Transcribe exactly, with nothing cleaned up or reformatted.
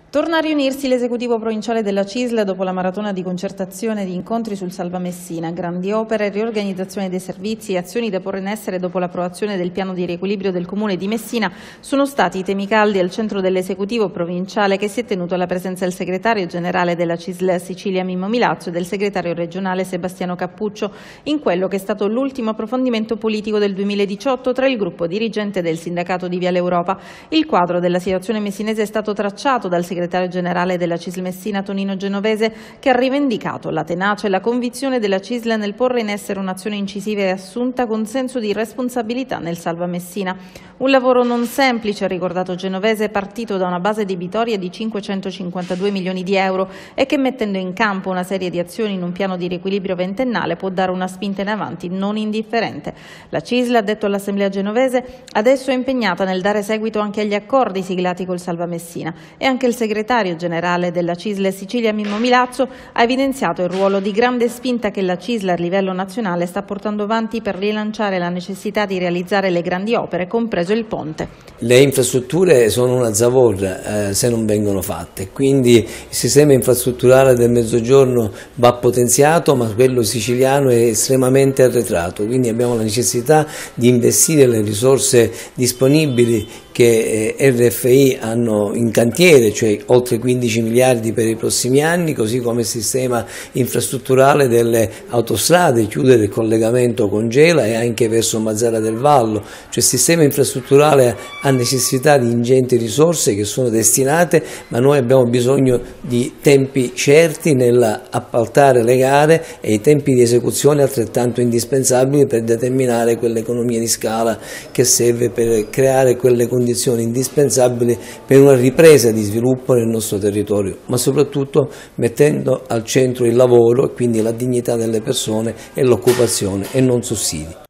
Torna a riunirsi l'esecutivo provinciale della C I S L dopo la maratona di concertazione e di incontri sul Salva Messina. Grandi opere, riorganizzazione dei servizi e azioni da porre in essere dopo l'approvazione del piano di riequilibrio del Comune di Messina sono stati i temi caldi al centro dell'esecutivo provinciale, che si è tenuto alla presenza del segretario generale della C I S L Sicilia Mimmo Milazzo e del segretario regionale Sebastiano Cappuccio, in quello che è stato l'ultimo approfondimento politico del duemiladiciotto tra il gruppo dirigente del sindacato di Viale Europa. Il quadro della situazione messinese è stato tracciato dal segretario segretario generale della C I S L Messina Tonino Genovese, che ha rivendicato la tenacia e la convinzione della C I S L nel porre in essere un'azione incisiva e assunta con senso di responsabilità nel Salva Messina. Un lavoro non semplice, ha ricordato Genovese, partito da una base debitoria di cinquecentocinquantadue milioni di euro e che, mettendo in campo una serie di azioni in un piano di riequilibrio ventennale, può dare una spinta in avanti non indifferente. La C I S L, ha detto all'Assemblea genovese, adesso è impegnata nel dare seguito anche agli accordi siglati col Salva Messina, e anche il segretario generale della C I S L Sicilia Mimmo Milazzo ha evidenziato il ruolo di grande spinta che la C I S L a livello nazionale sta portando avanti per rilanciare la necessità di realizzare le grandi opere, compreso il ponte. Le infrastrutture sono una zavorra eh, se non vengono fatte, quindi il sistema infrastrutturale del Mezzogiorno va potenziato, ma quello siciliano è estremamente arretrato, quindi abbiamo la necessità di investire le risorse disponibili che eh, R F I hanno in cantiere, cioè oltre quindici miliardi per i prossimi anni, così come il sistema infrastrutturale delle autostrade, chiudere il collegamento con Gela e anche verso Mazzara del Vallo, cioè il sistema infrastrutturale ha necessità di ingenti risorse che sono destinate, ma noi abbiamo bisogno di tempi certi nell'appaltare le gare e i tempi di esecuzione altrettanto indispensabili per determinare quell'economia di scala che serve per creare quelle condizioni indispensabili per una ripresa di sviluppo nel nostro territorio, ma soprattutto mettendo al centro il lavoro e quindi la dignità delle persone e l'occupazione e non sussidi.